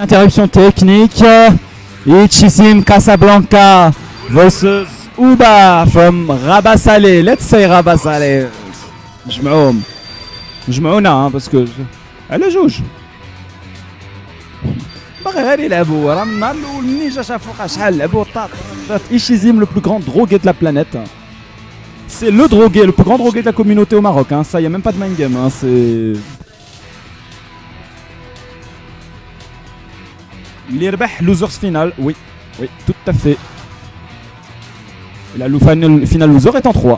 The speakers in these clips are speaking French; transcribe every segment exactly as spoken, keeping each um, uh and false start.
Interruption technique. Ichisim Casablanca versus Uba from Rabat Salé. Let's say Rabat Salé. جمعوهم جمعونا hein, parce que elle juge. باغي غير يلعبوا راه النهار الاول منين جا شافوا شحال لعبوا طاط. Ichizim, le plus grand drogué de la planète. C'est le drogué, le plus grand drogué de la communauté au Maroc. Hein. Ça, y a même pas de mind game. Hein. C'est l'Irbah losers final. Oui, oui, tout à fait. Et la final, final loser est en trois.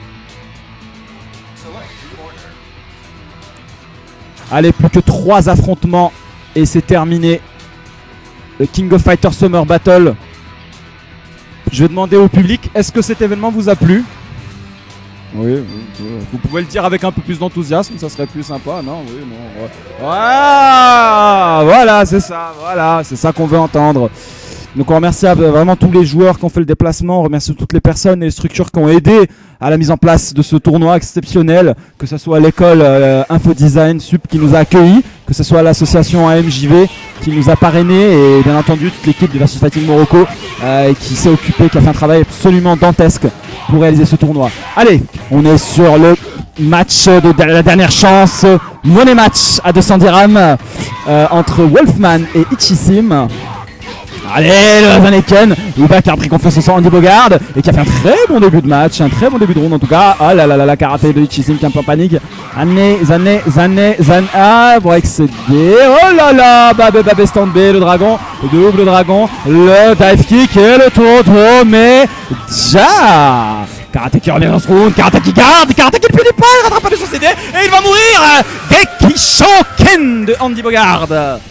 Allez, plus que trois affrontements et c'est terminé. Le King of Fighters Summer Battle. Je vais demander au public, est-ce que cet événement vous a plu? Oui, oui, vous pouvez le dire avec un peu plus d'enthousiasme, ça serait plus sympa, non? Oui, non. Ouais. Ah, voilà, c'est ça, voilà, c'est ça qu'on veut entendre. Donc on remercie vraiment tous les joueurs qui ont fait le déplacement, on remercie toutes les personnes et les structures qui ont aidé à la mise en place de ce tournoi exceptionnel, que ce soit l'école euh, Infodesign Sup qui nous a accueillis, que ce soit l'association A M J V qui nous a parrainés et bien entendu toute l'équipe de Versus Fighting Morocco euh, qui s'est occupée, qui a fait un travail absolument dantesque pour réaliser ce tournoi. Allez, on est sur le match de la dernière chance, money match à deux cents dirhams euh, entre Wolfman et Ichisim. Allez, le Zaneken, Uba qui a pris confiance en son Andy Bogard et qui a fait un très bon début de match, un très bon début de round en tout cas. Oh là là là, la karaté de Ichisim qui est un peu en panique. Zané, Zané, Zané, Zané, ah, pour excéder. Oh là là, Babé, Babé, stand B, le dragon, le double dragon, le dive kick et le tour de mais déjà. Karaté qui revient dans ce round, Karaté qui garde, Karaté qui ne punit pas, il rattrape pas de son C D et il va mourir. Geki Shoken de Andy Bogard.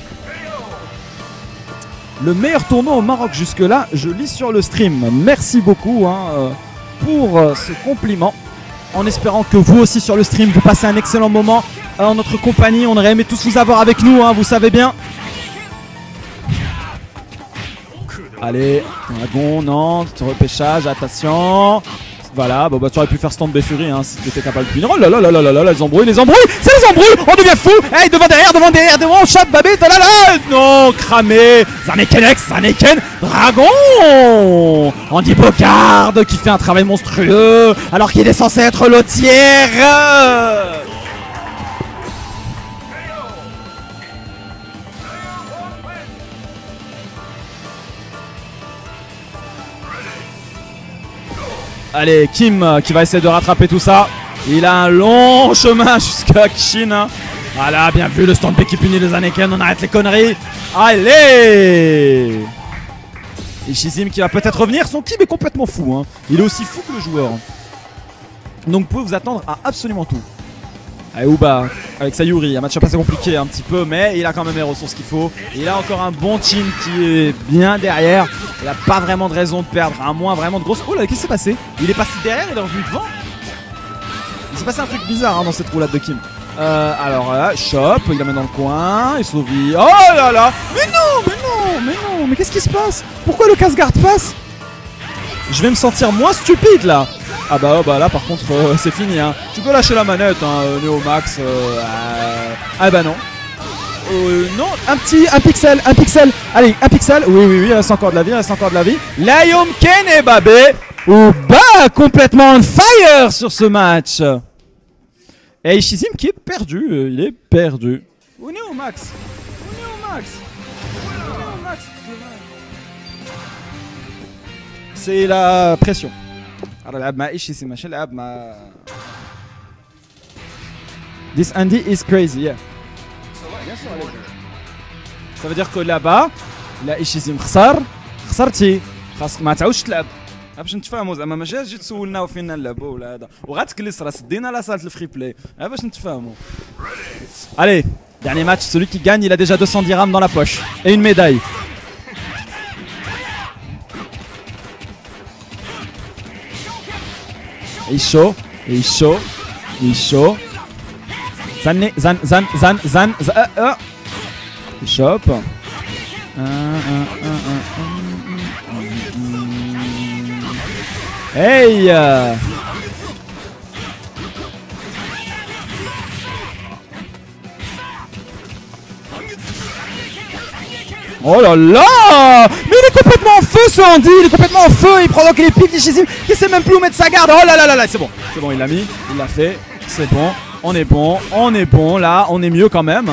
Le meilleur tournoi au Maroc jusque-là, je lis sur le stream. Merci beaucoup hein, pour ce compliment. En espérant que vous aussi sur le stream, vous passez un excellent moment en notre compagnie. On aurait aimé tous vous avoir avec nous, hein, vous savez bien. Allez, dragon, non, repêchage, attention. Voilà, bon bah tu aurais pu faire stand B Fury hein, si tu étais capable de finir. Oh là là là là là là, les embrouilles, les embrouilles, c'est les embrouilles, on devient fou. Hey, devant derrière, devant derrière, devant, chat, babé, là là. Non, cramé, Zaneken X, Zaneken, dragon. Andy Bogard qui fait un travail monstrueux alors qu'il est censé être l'autrière. Allez, Kim euh, qui va essayer de rattraper tout ça. Il a un long chemin jusqu'à Kishin. Hein. Voilà, bien vu le stand B qui punit les Zaneken. On arrête les conneries. Allez, Ichizim qui va peut-être revenir. Son Kim est complètement fou. Hein. Il est aussi fou que le joueur. Donc vous pouvez vous attendre à absolument tout. Allez, Uba avec Sayuri, un match-up assez compliqué un petit peu, mais il a quand même les ressources qu'il faut. Il a encore un bon team qui est bien derrière. Il n'a pas vraiment de raison de perdre, à moins vraiment de grosses. Oh là, qu'est-ce qui s'est passé? Il est passé derrière, il est revenu devant. Il s'est passé un truc bizarre hein, dans cette roulade de Kim. Euh, alors là, Chop, il la met dans le coin, il sauve. Oh là là. Mais non, mais non, mais non, mais qu'est-ce qui se passe? Pourquoi le casse-garde passe? Je vais me sentir moins stupide là. Ah bah, oh bah là par contre euh, c'est fini hein. Tu peux lâcher la manette hein, Neomax. Euh, euh, ah bah non. Euh, non, un petit, un pixel, un pixel. Allez, un pixel. Oui, oui, oui, il reste encore de la vie, il reste encore de la vie. Lion Ken et Babé. Uba complètement on fire sur ce match. Et Ichizim qui est perdu, euh, il est perdu. Où Neomax? Où Neomax? Neomax. C'est la pression. This Andy is crazy, yeah. Ça veut dire que là-bas, là Ichizim خسر خسرتي خاصك ما تعاودش تلعب باش نتفاهموا زعما ما جاش تجي تسولنا وفين نلعبوا ولا هذا وغتكلس راه سدينا لا صاله الفري بلاي باش نتفاهموا. Allez, dernier match, celui qui gagne il a déjà deux cents dirhams dans la poche et une médaille. Il est chaud, il est chaud, il est chaud. Zan, zan, zan, zan, zan, zan, euh, euh. Il chope. Uh, uh, uh, uh, uh. Hey! Oh là là! Mais il est complètement en feu ce Andy! Il est complètement en feu! Il provoque les pics d'Ishizim qui sait même plus où mettre sa garde! Oh là là là là! C'est bon! C'est bon, il l'a mis, il l'a fait. C'est bon. On est bon, on est bon. Là, on est mieux quand même.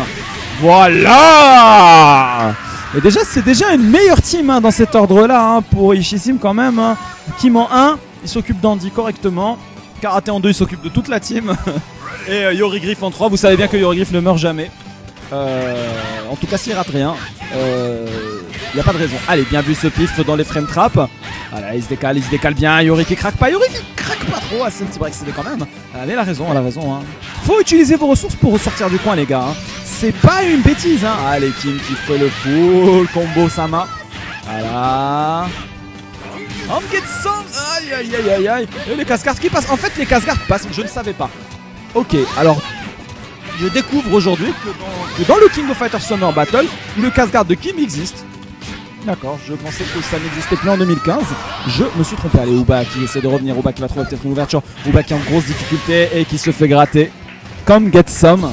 Voilà! Et déjà, c'est déjà une meilleure team hein, dans cet ordre-là hein, pour Ishizim quand même. Hein. Kim en un, il s'occupe d'Andy correctement. Karaté en deux, il s'occupe de toute la team. Et euh, Yori Griff en trois, vous savez bien que Yori Griff ne meurt jamais. Euh, en tout cas, s'il rate rien, il euh, n'y a pas de raison. Allez, bien vu ce pif dans les frame traps. Voilà, il se décale, il se décale bien. Yori qui craque pas, Yori qui craque pas trop. Ah, c'est un petit break, c'est quand même. Elle a raison, elle a raison. Hein. Faut utiliser vos ressources pour ressortir du coin, les gars. Hein. C'est pas une bêtise. Hein. Allez, Kim qui fait le full combo Sama. Voilà. On get some. Aïe, aïe, aïe, aïe, aïe. Et les casse-gardes qui passent. En fait, les casse-gardes passent, je ne savais pas. Ok, alors. Je découvre aujourd'hui que, que dans le King of Fighters Summer Battle, le casse-garde de Kim existe. D'accord, je pensais que ça n'existait plus en deux mille quinze. Je me suis trompé. Allez, Uba qui essaie de revenir. Uba qui va trouver peut-être une ouverture. Uba qui est en grosse difficulté et qui se fait gratter. Comme Get Some.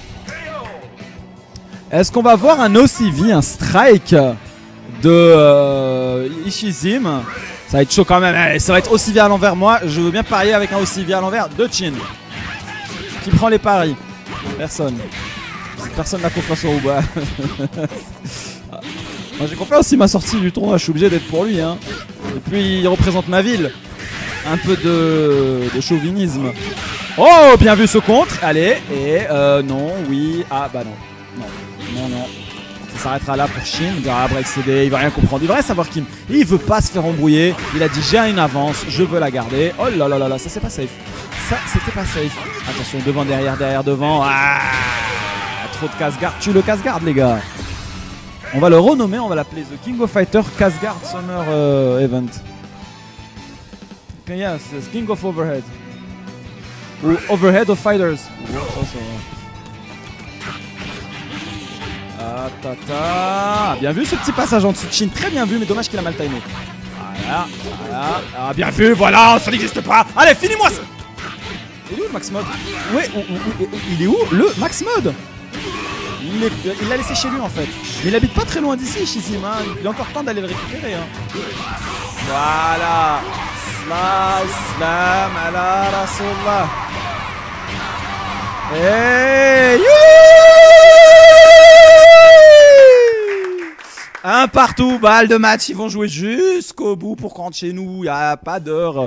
Est-ce qu'on va voir un O C V, un strike de euh, Ishizim? Ça va être chaud quand même. Allez, ça va être O C V à l'envers. Moi, je veux bien parier avec un O C V à l'envers de Chin. Qui prend les paris? Personne. Personne n'a confiance en Uba. Moi j'ai confiance aussi ma sortie du tournoi, je suis obligé d'être pour lui. Hein. Et puis il représente ma ville. Un peu de, de chauvinisme. Oh, bien vu ce contre. Allez, et euh, non, oui. Ah bah non. Non, non, non. Ça s'arrêtera là pour Shin. Il va break C D, il va rien comprendre. Il va rien savoir Kim. Il veut pas se faire embrouiller. Il a dit j'ai une avance, je veux la garder. Oh là là là là, ça c'est pas safe. Ça c'était pas safe. Attention, devant, derrière, derrière, devant. Ah, trop de casse-garde. Tue le casse-garde, les gars. On va le renommer, on va l'appeler The King of Fighter Casse-garde Summer uh, Event. Okay, yes, it's King of Overhead. Ou Overhead of Fighters. Ah, ta, ta. Bien vu ce petit passage en dessous de Shin. Très bien vu, mais dommage qu'il a mal timé. Voilà, voilà. Ah, bien vu, voilà, ça n'existe pas. Allez, finis-moi ça. Il est où le max mode? Ouais, il est où le max mode? Il l'a laissé chez lui en fait. Mais il habite pas très loin d'ici, Ishizim. Hein. Il a encore temps d'aller le récupérer. Hein. Voilà. Slice, slam, ala Rasulullah. Hey, un partout, balle de match. Ils vont jouer jusqu'au bout pour rentrer chez nous. Il n'y a pas d'heure.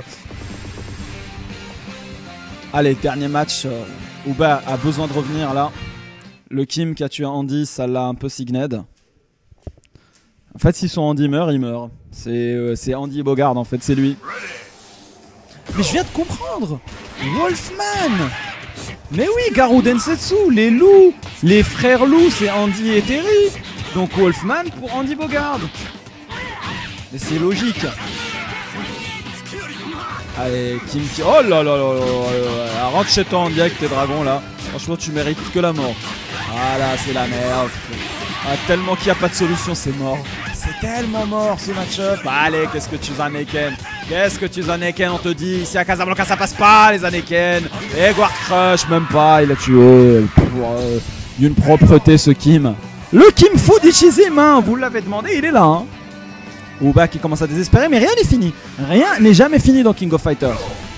Allez, dernier match. Euh, Uba a besoin de revenir là. Le Kim qui a tué Andy, ça l'a un peu signed. En fait, si son Andy meurt, il meurt. C'est euh, Andy Bogard en fait, c'est lui. Mais je viens de comprendre. Wolfman. Mais oui, Garou Densetsu, les loups. Les frères loups, c'est Andy et Terry. Donc Wolfman pour Andy Bogard. Et c'est logique. Allez, Kim qui... Oh là là là là là là. Rentre chez toi en direct tes dragons là. Franchement, tu mérites que la mort. Voilà, c'est la merde. Ah, tellement qu'il n'y a pas de solution, c'est mort. C'est tellement mort ce match-up. Allez, qu'est-ce que tu as, Neken? Qu'est-ce que tu as, Neken? On te dit, ici à Casablanca, ça passe pas, les Aneken. Et Guard Crush, même pas, il a tué. Pour euh, d'une propreté, ce Kim. Le Kim Fu d'Ishizim, hein, vous l'avez demandé, il est là. Hein. Uba qui commence à désespérer, mais rien n'est fini. Rien n'est jamais fini dans King of Fighters.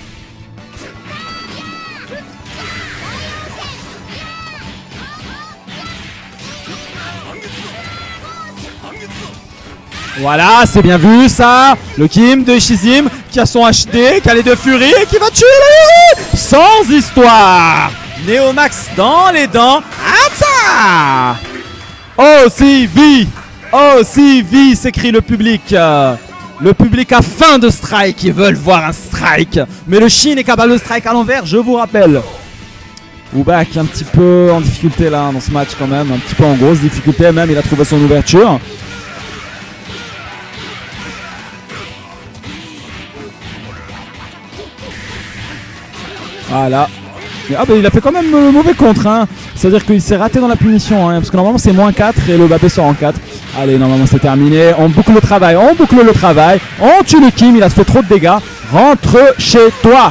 Voilà, c'est bien vu ça. Le Kim de Ishizim qui a son H D, qui a les deux furies et qui va tuer le... Sans histoire. Neomax dans les dents. Atta. O C V. O C V, s'écrie le public. Le public a faim de strike. Ils veulent voir un strike. Mais le Shin est capable de strike à l'envers, je vous rappelle. Uba qui est un petit peu en difficulté là dans ce match quand même. Un petit peu en grosse difficulté même. Il a trouvé son ouverture. Voilà. Ah bah il a fait quand même le mauvais contre hein. C'est-à-dire qu'il s'est raté dans la punition hein, parce que normalement c'est moins quatre et le Mbappé sort en quatre. Allez, normalement c'est terminé. On boucle le travail, on boucle le travail. On tue le Kim, il a fait trop de dégâts. Rentre chez toi.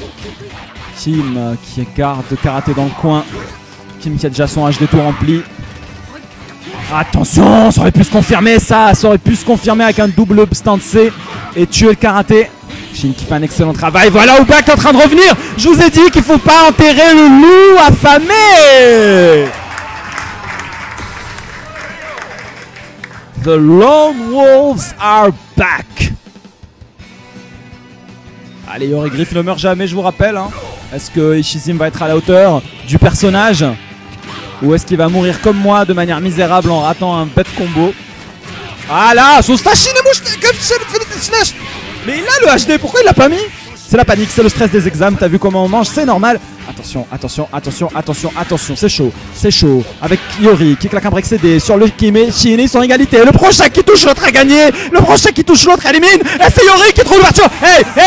Kim euh, qui garde karaté dans le coin. Kim qui a déjà son H D tout rempli. Attention, ça aurait pu se confirmer ça, ça aurait pu se confirmer avec un double stand C et tuer le karaté. Shin qui fait un excellent travail. Voilà Oubak en train de revenir. Je vous ai dit qu'il faut pas enterrer le loup affamé. The Lone Wolves are back. Allez, Yori Griff ne meurt jamais, je vous rappelle. Hein. Est-ce que Ishizim va être à la hauteur du personnage? Ou est-ce qu'il va mourir comme moi de manière misérable en ratant un bête combo? Ah là, son slash, mais il a le H D, pourquoi il l'a pas mis? C'est la panique, c'est le stress des examens, t'as vu comment on mange, c'est normal. Attention, attention, attention, attention, attention, c'est chaud, c'est chaud. Avec Yori qui claque un break C D sur le Kim et Shin, ils sont en égalité. Le prochain qui touche l'autre a gagné, le prochain qui touche l'autre élimine. Et c'est Yori qui trouve l'ouverture. Hey, hey,